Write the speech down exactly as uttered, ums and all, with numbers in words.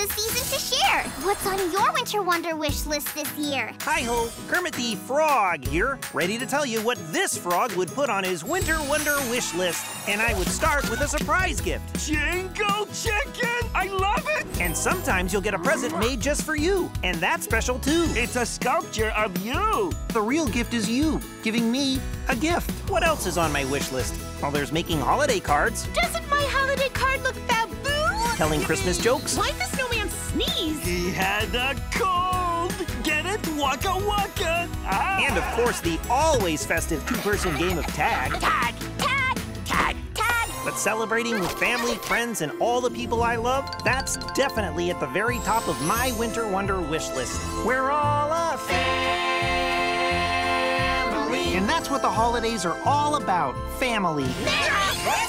season to share. What's on your Winter Wonder wish list this year? Hi-ho, Kermit the Frog here, ready to tell you what this frog would put on his Winter Wonder wish list. And I would start with a surprise gift. Jingle Chicken! I love it! And sometimes you'll get a present made just for you, and that's special too. It's a sculpture of you. The real gift is you, giving me a gift. What else is on my wish list? Well, there's making holiday cards, Doesn't my holiday card look baboon? telling Christmas jokes, Why'd the snowman sneeze? He had a cold. Get it? Waka waka. Ah. and of course the always festive two-person game of tag. Tag, tag, tag, tag. But celebrating with family, friends, and all the people I love, that's definitely at the very top of my Winter Wonder wish list. We're all a family. And that's what the holidays are all about, family. Merry Christmas!